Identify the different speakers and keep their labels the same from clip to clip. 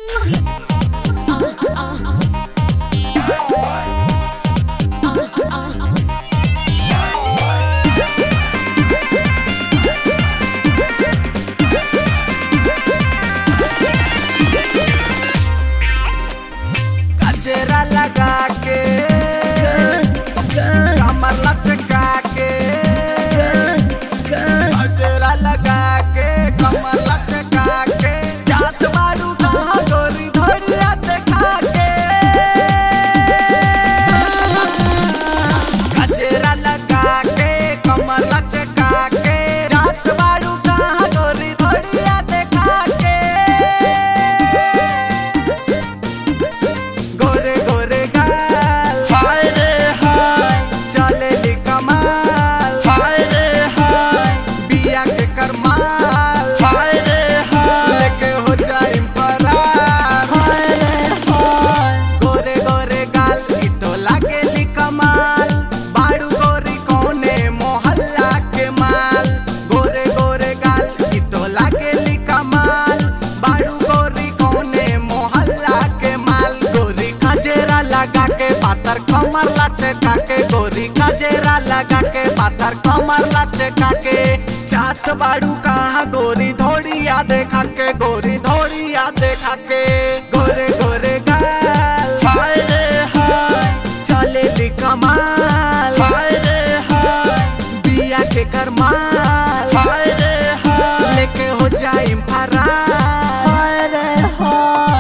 Speaker 1: गजरा लगा के कमर लचका के गजरा लगा के कमर लचका के जात बारू कहाँ गोरी धोरिया देखा के गजरा लगा के कमर लचका के जात बारू कहाँ गोरी धोरिया देखा के गोरे गोरे गाल हाय रे हाय चले ली कमाल हाय रे हाय बिया के करमाल हाय रे हाय लेके हो जाए फरार हाय रे हाय गोरे गोरे गाल की तो लागे ली कमाल बाड़ू गोरी कोने मोहल्ला के माल गोरे गोरे गाल की तो लागे ली कमाल बाड़ू गोरी कोने मोहल्ला के माल गोरी गजरा लगा के पातर कमर लचका के गोरी गजरा लगा के पातर कमर लचका के जात बाड़ू कहाँ गोरी धोड़िया देखा के गोरी धोड़िया देखा के गोरे गोरे गाल हाय रे हाय चले ली कमाल हाय रे हाय बिया के करमाल हाय रे हाय लेके हो जाए फरार हाय रे हाय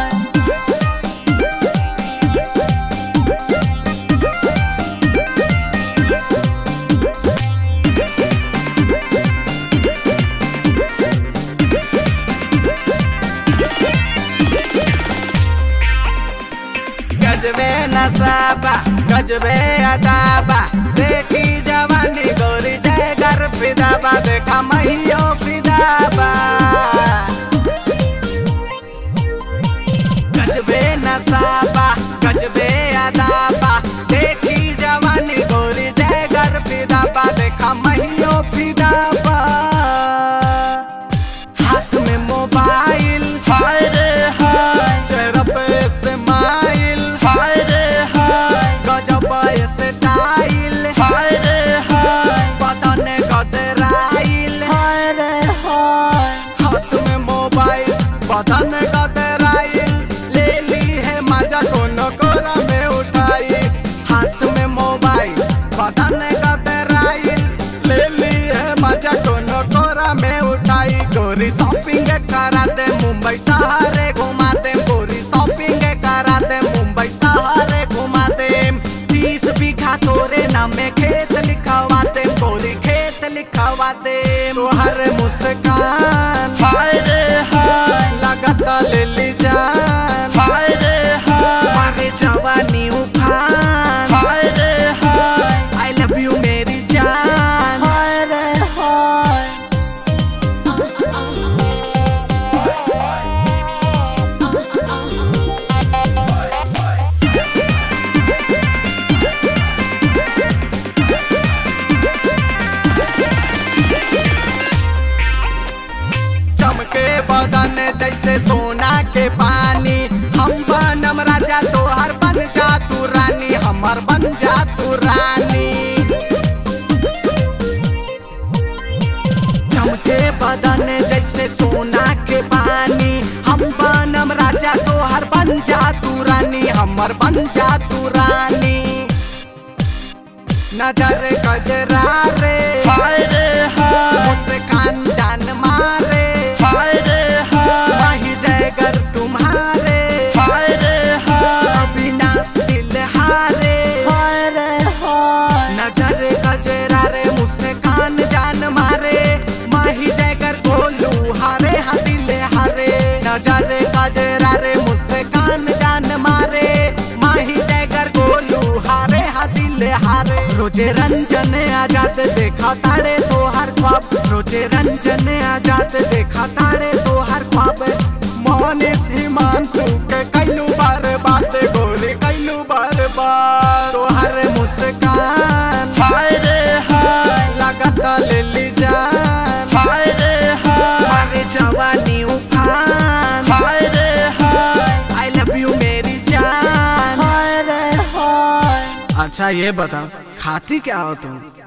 Speaker 1: गजबे नसाबा गजबे अदाबा देखी जवानी गोरी जय घर फिदाबा देखा महियो फिदाबा गजबे नसाबा गजबे अदाबा देखी जवानी गोरी जय घर फिदाबा देखा महियो फिदाबा हाथ में मोबाइल हाय रे हाय चेहरा पे स्माइल हाय रे हाय गजब स्टाइल हाय रे हाय बदन गदराइल हाय रे हाय हाथ में मोबाइल बदन गदराइल ले ली है मजा कोनो कोरा में उठाई हाथ में मोबाइल बदन गदराइल ले ली है मजा कोनो कोरा में उठाई गोरी शॉपिंग करा दे मुंबई शहरे घुमा दे गोरी शॉपिंग करा दे मुंबई शहरे घुमा दे 30 बीघा तोरे नाम में खेत लिखवा दे गोरी खेत लिखवा दे तोहर मुस्कान हाय रे हाय लागत ले ली जान हाय रे हाय मारे जवानी उफान हाय रे हाय आई लव यू मेरी जान हाय रे हाय चमके बदन जैसे सोना के पानी हम बनम राजा तोहर बन जा तू रानी हमर बन जा तू रानी चमके बदन जैसे सोना के पानी हम बनम राजा तोहर बन जा तू रानी हमर बन जा तू रानी नजर गजरा रे हाय रे हाय मुस्कान जान मारे हाय रे हाय माही जयगर तुम्हारे हाय रे हाय अविनाश दिल हारे हाय रे हाय नजर गजरा रे मुस्कान जान मारे माही जयगर गोलू हारे हाँ दिल हारे नजर गजरा रे मुस्कान जान मारे माही जयगर गोलू हारे हाँ दिल हारे रोजे रंजन आजाद देखा तारे तोहर ख्वाब रोजे रंजन आजाद देखा तारे तोहर ख्वाब मोहनिस हिमांशु के कैलू बार बात गोरी कैलू बार बात तोहर मुस्कान हाय रे हाय लागत ले ली जान हाय रे हाय मारे जवानी उफान हाय रे हाय अच्छा ये बताओ खाती क्या हो तुम?